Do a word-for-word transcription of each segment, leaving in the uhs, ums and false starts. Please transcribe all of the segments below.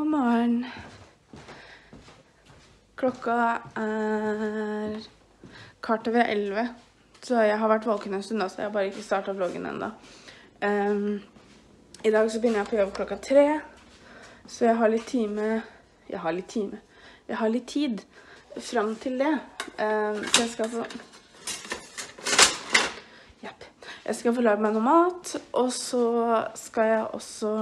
morgen. Klokka er kvart over elleve, så jeg har vært våken en stund da, så jeg har bare ikke startet vloggen enda. Um, I dag så begynner jeg på jobb klokka tre, så jeg har litt time, jeg har litt time, jeg har litt tid frem til det. Um, så jeg skal få, jepp, jeg skal få lage meg noe mat, og så skal jeg også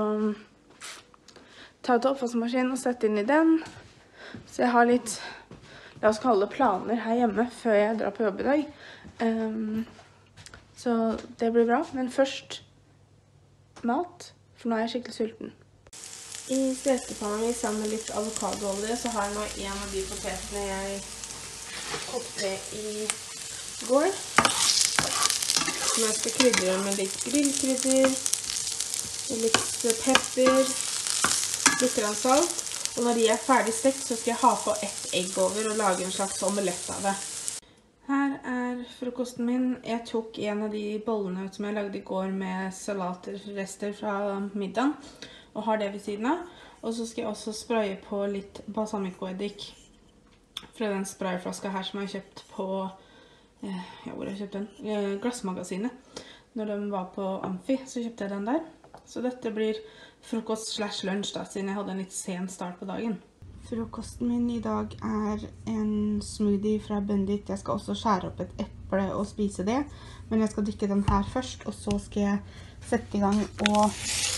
ta ut oppvaskmaskinen og sette inn i den. Så jeg har litt, la oss kalle det planer her hjemme før jeg drar på jobb i dag. Um, så det blir bra, men først mat, for nå er jeg skikkelig sulten. I stekepanna mi sammen med litt avokadoolje så har jeg nå en av de potetene jeg kokte i går. Som jeg skal krydre med litt grillkrydder, litt pepper, litt grann salt, og når de er ferdig stekt så skal jeg ha på ett egg over og lage en slags omelett av det. Her er frokosten min. Jeg tok en av de bollene som jeg lagde i går med salatrester fra middagen, og har det ved siden av. Og så skal jeg også spraye på litt balsamicoeddik fra den sprayflaska her som jeg har kjøpt på, ja, hvor har jeg kjøpt den? Glassmagasinet. Når de var på Amfi, så kjøpte jeg den der. Så dette blir frokost slash lunsj da, siden jeg hadde en litt sen start på dagen. Frokosten min i dag er en smoothie fra Bendit. Jeg skal også skjære opp et eple og spise det, men jeg skal drikke den her først, og så skal jeg sette i gang og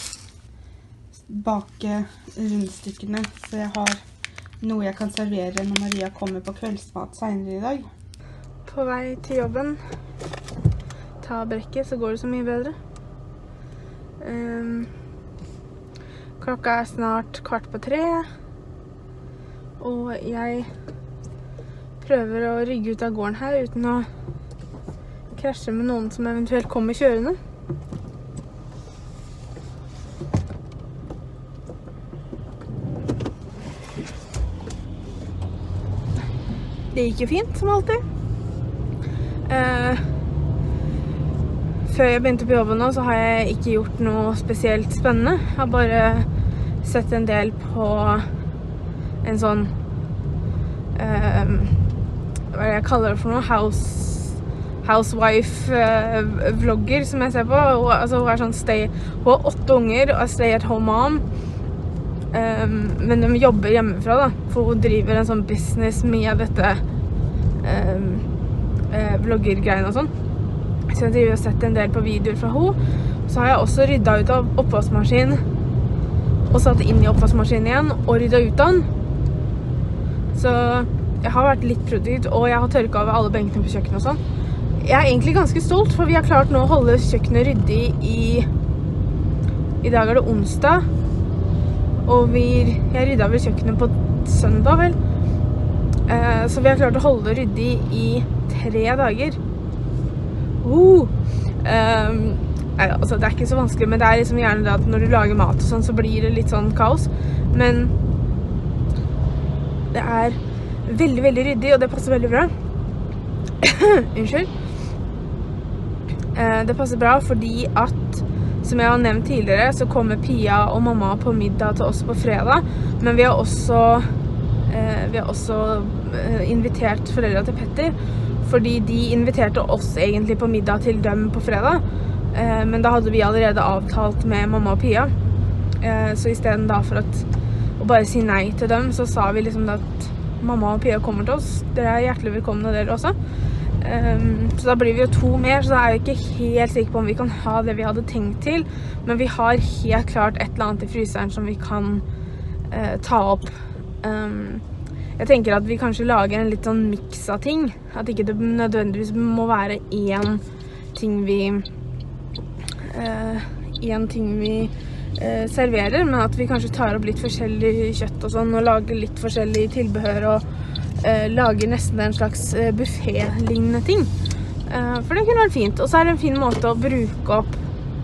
bake rundstykkene, så jeg har noe jeg kan servere når Maria kommer på kveldsmat senere i dag. På vei til jobben, ta brekket, så går det så mye bedre. Um, klokka er snart kvart på tre, og jeg prøver å rygge ut av gården her uten å krasje med noen som eventuelt kommer kjørende. Det gikk jo fint, som alltid. Uh, Før jeg begynte på jobben nå, så har jeg ikke gjort noe spesielt spennende. Jeg har bare sett en del på en sånn, um, hva er det jeg kaller det for noe? House, housewife-vlogger som jeg ser på. Hun, altså, hun er sånn stay, hun har åtte unger og er stay at home mom. Um, men de jobber hjemmefra da, for hun driver en sånn business med dette um, uh, vlogger-greiene og sånn. Så jeg har sett en del på videoer fra henne. Så har jeg også ryddet ut av oppvaskmaskinen og satt inn i oppvaskmaskinen igjen og ryddet ut av den. Så jeg har vært litt produktiv, og jeg har tørket over alle benkene på kjøkkenet og sånn. Jeg er egentlig ganske stolt, for vi har klart nå å holde kjøkkenet ryddig i... I dag er det onsdag, og vi... jeg ryddet over kjøkkenet på søndag, vel. Eh, så vi har klart å holde det ryddig i tre dager. Uh, um, altså det er ikke så vanskelig, men det er liksom gjerne det at når du lager mat og sånn, så blir det litt sånn kaos. Men det er veldig, veldig ryddig, og det passer veldig bra. Unnskyld. Uh, det passer bra fordi at, som jeg har nevnt tidligere, så kommer Pia og mamma på middag til oss på fredag. Men vi har også, uh, vi har også uh, invitert foreldre til Petter, fordi de inviterte oss egentlig på middag til dem på fredag. Eh, men da hadde vi allerede avtalt med mamma og Pia. Eh, så i stedet da for at, å bare si nei til dem, så sa vi liksom at mamma og Pia kommer til oss. Dere er hjertelig velkomne dere også. Eh, så da blir vi jo to mer, så da er jeg ikke helt sikker på om vi kan ha det vi hadde tenkt til. Men vi har helt klart et eller annet i fryseren som vi kan eh, ta opp. Um, Jeg tenker at vi kanskje lager en litt sånn mix av ting. At ikke det nødvendigvis må være én ting vi, uh, en ting vi uh, serverer, men at vi kanskje tar opp litt forskjellig kjøtt og sånn, og lager litt forskjellig tilbehør, og uh, lager nesten en slags uh, buffet-lignende ting. Uh, for det kunne vært fint. Og så er det en fin måte å bruke opp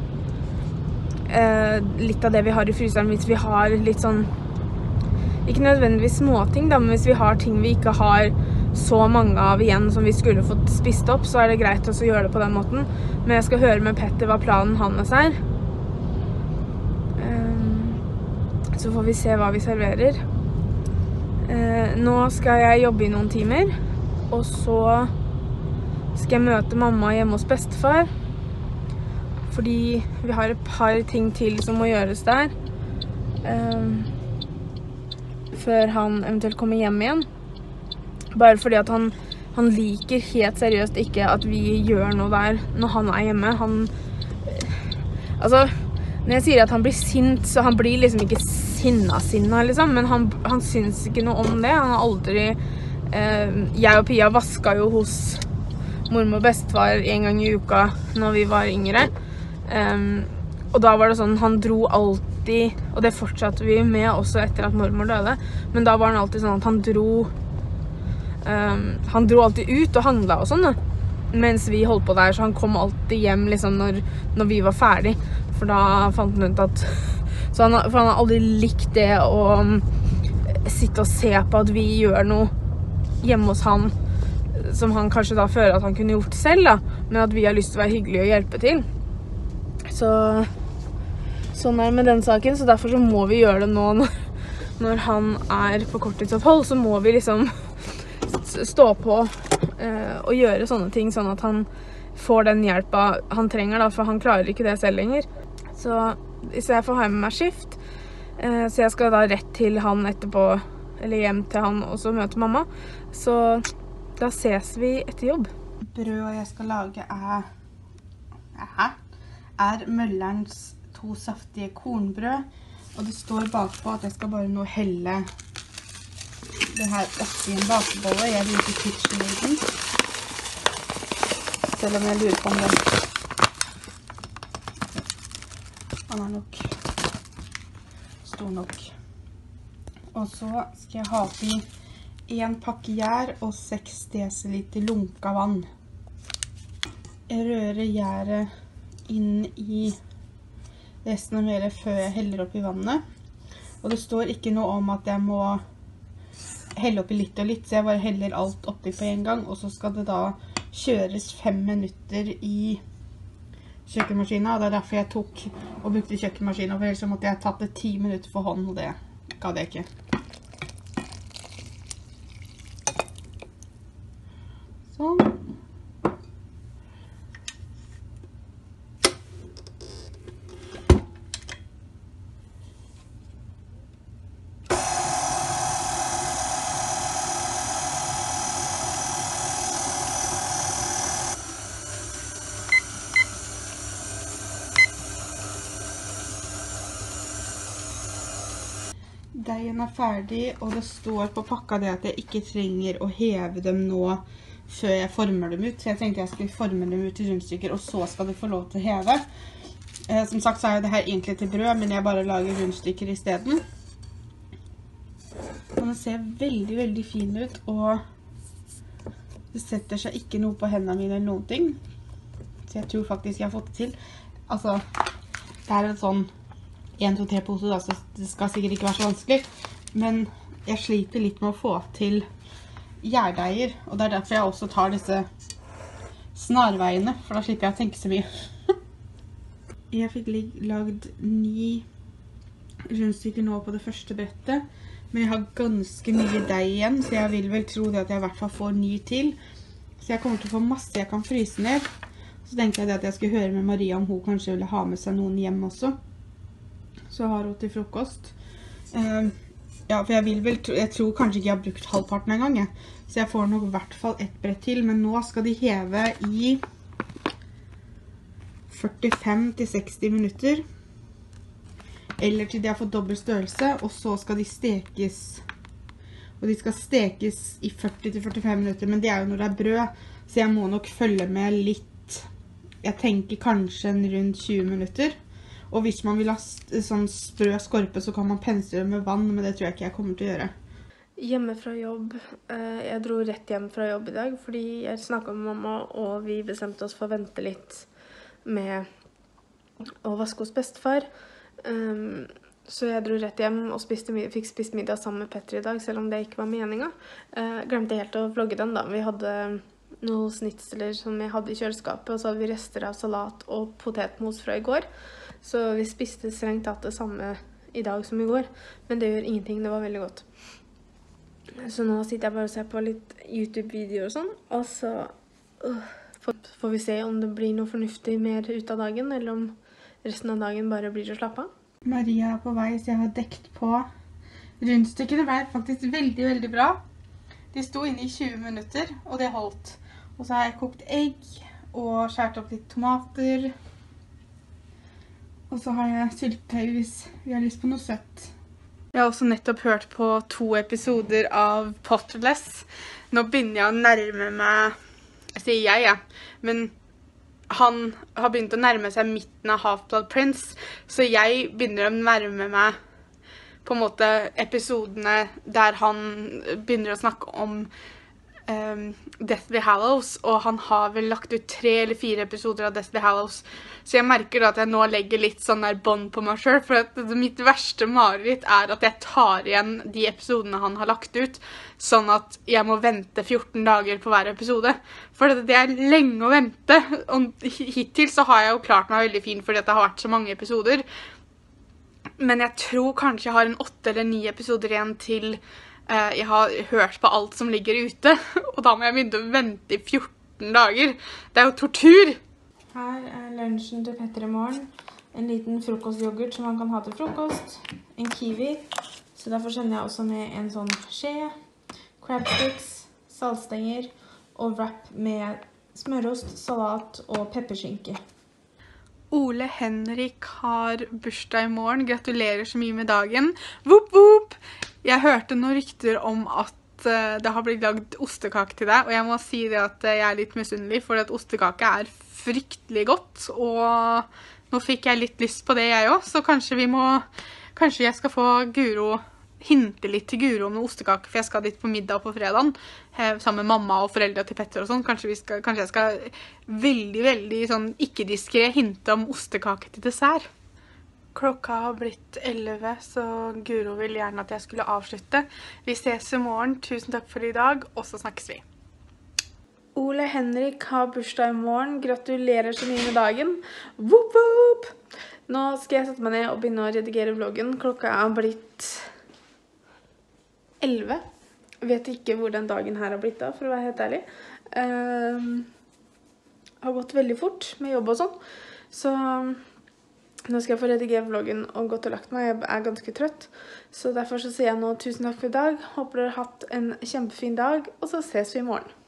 uh, litt av det vi har i fryseren, hvis vi har litt sånn, ikke nødvendigvis småting da, men hvis vi har ting vi ikke har så mange av igjen som vi skulle fått spist opp, så er det greit også å gjøre det på den måten. Men jeg skal høre med Petter hva planen hans er. Um, så får vi se hva vi serverer. Eh, nå skal jeg jobbe i noen timer, og så skal jeg møte mamma hjemme hos bestefar, fordi vi har et par ting til som må gjøres der, eh, før han eventuelt kommer hjem igjen. Bare fordi at han, han liker helt seriøst ikke at vi gjør noe der når han er hjemme. Han, altså, når jeg sier at han blir sint, så han blir liksom ikke sinna-sinna, liksom, men han, han syns ikke noe om det. Han har aldri... Eh, jeg og Pia vasket jo hos mormor og bestefar en gang i uka når vi var yngre. Um, og da var det sånn, han dro alltid, og det fortsatte vi med også etter at mormor døde, men da var han alltid sånn at han dro, um, han dro alltid ut og handlet og sånn, mens vi holdt på der, så han kom alltid hjem liksom når, når vi var ferdig, for da fant han ut at, så han, for han har aldri likt det å um, sitte og se på at vi gjør noe hjemme hos han, som han kanskje da føler at han kunne gjort selv da, men at vi har lyst til å være hyggelige og hjelpe til. Så sånn er det med den saken, så derfor så må vi gjøre det nå når, når han er på korttidsopphold, så må vi liksom stå på eh, og gjøre sånne ting, sånn at han får den hjelpa han trenger da, for han klarer ikke det selv lenger. Så, så jeg får ha med meg skift, eh, så jeg skal da rett til han etterpå, eller hjem til han, og så møte mamma. Så da ses vi etter jobb. Brødet jeg skal lage er, er, er Møllerens to saftige kornbrød, og det står bakpå at jeg skal bare nå helle det her oppi en bakebolle. Jeg bruker KitchenAiden, selv om jeg lurer på om den han er nok stor nok. Og så skal jeg ha oppi en pakke gjær og seks desiliter lunka vann. Jeg rører gjæret inn i resten av melet før jeg heller oppi vannet. Og det står ikke noe om at jeg må helle oppi litt og litt, så jeg bare heller alt oppi på en gang. Og så skal det da kjøres fem minutter i kjøkkenmaskinen, og det er derfor jeg tok og brukte kjøkkenmaskinen, for ellers så måtte jeg tatt det ti minutter for hånd, og det gadd jeg ikke. Sånn. Deigen er ferdig, og det står på pakka det at jeg ikke trenger å heve dem nå før jeg former dem ut. Så jeg tenkte jeg skulle forme dem ut i rundstykker, og så skal de få lov til å heve. Eh, som sagt så er det her egentlig til brød, men jeg bare lager rundstykker i stedet. Og den ser veldig, veldig fin ut, og det setter seg ikke noe på hendene mine eller noen ting. Så jeg tror faktisk jeg har fått det til. Altså, det er en sånn en, to, tre pose da, så det skal sikkert ikke være så vanskelig. Men jeg sliter litt med å få til gjærdeiger, og det er derfor jeg også tar disse snarveiene, for da slipper jeg å tenke så mye. Jeg fikk lagd ni rundstykker nå på det første brettet, men jeg har ganske mye deig igjen, så jeg vil vel tro det at jeg i hvert fall får ni til. Så jeg kommer til å få masse jeg kan fryse ned. Så tenkte jeg det at jeg skulle høre med Maria om hun kanskje ville ha med seg noen hjem også. Så har hun til frokost. Uh, ja, for jeg vil vel, jeg tror kanskje ikke jeg har brukt halvparten en gang, jeg. Så jeg får nok i hvert fall ett brett til, men nå skal de heve i førtifem til seksti minutter. Eller til de har fått dobbelt størrelse, og så skal de stekes. Og de skal stekes i førti til førtifem minutter, men det er jo når det er brød, så jeg må nok følge med litt. Jeg tenker kanskje en rundt tjue minutter. Og hvis man vil ha sånn sprø skorpe, så kan man pensle med vann, men det tror jeg ikke jeg kommer til å gjøre. Hjemme fra jobb. Jeg dro rett hjem fra jobb i dag, fordi jeg snakket med mamma, og vi bestemte oss for å vente litt med å vaske hos bestefar. Så jeg dro rett hjem og spiste, fikk spist middag sammen med Petter i dag, selv om det ikke var meningen. Jeg glemte helt å vlogge den da. Vi hadde noen snitsler som jeg hadde i kjøleskapet, og så hadde vi rester av salat og potetmos fra i går. Så vi spiste strengt tatt det samme i dag som i går, men det gjør ingenting, det var veldig godt. Så nå sitter jeg bare og ser på litt YouTube-videoer og sånn, og så uh, får vi se om det blir noe fornuftig mer ut av dagen, eller om resten av dagen bare blir å slappe av. Maria er på vei, så jeg har dekt på. Rundstykkene ble faktisk veldig, veldig bra. De sto inne i tjue minutter, og det holdt. Og så har jeg kokt egg, og skjært opp litt tomater. Og så har jeg syltetøy hvis vi har lyst på noe søtt. Jeg har også nettopp hørt på to episoder av Potterless. Nå begynner jeg å nærme meg, jeg sier jeg, ja, men han har begynt å nærme seg midten av Half-Blood Prince, så jeg begynner å nærme meg på en måte episodene der han begynner å snakke om um, Deathly Hallows, og han har vel lagt ut tre eller fire episoder av Deathly Hallows. Så jeg merker da at jeg nå legger litt sånn der bånd på meg selv, for at mitt verste mareritt er at jeg tar igjen de episodene han har lagt ut, sånn at jeg må vente fjorten dager på hver episode. For det er lenge å vente, og hittil så har jeg jo klart meg veldig fint fordi det har vært så mange episoder. Men jeg tror kanskje jeg har en åtte eller ni episoder igjen til uh, jeg har hørt på alt som ligger ute, og da må jeg begynne å vente i fjorten dager. Det er jo tortur! Her er lunsjen til Petter i morgen. En liten frokostyoghurt som man kan ha til frokost. En kiwi. Så derfor sender jeg også med en sånn skje, crab sticks, saltstenger og wrap med smørost, salat og pepperskinke. Ole Henrik har bursdag i morgen. Gratulerer så mye med dagen. Woop, woop! Jeg hørte noen rykter om at det har blitt lagd ostekake til deg, og jeg må si det at jeg er litt misunnelig, for at ostekake er fryktelig godt, og nå fikk jeg litt lyst på det jeg også, så kanskje vi må, kanskje jeg skal få Guro, hinte litt til Guro om noe ostekake, for jeg skal dit på middag på fredagen, sammen med mamma og foreldre til Petter og sånn. Kanskje, vi skal, kanskje jeg skal veldig, veldig sånn ikke-diskret hinte om ostekake til dessert. Klokka har blitt elleve, så Guro vil gjerne at jeg skulle avslutte. Vi ses i morgen. Tusen takk for i dag, og så snakkes vi. Ole Henrik har bursdag i morgen. Gratulerer så mye med dagen. Woop, woop! Nå skal jeg sette meg ned og begynne å redigere vloggen. Klokka er blitt elleve. Jeg vet ikke hvor den dagen her har blitt da, for å være helt ærlig. Um, har gått veldig fort med jobb og sånn. Så nå skal jeg få redigere vloggen og gått og lagt meg. Jeg er ganske trøtt. Så derfor så sier jeg nå tusen takk for i dag. Håper dere har hatt en kjempefin dag, og så ses vi i morgen.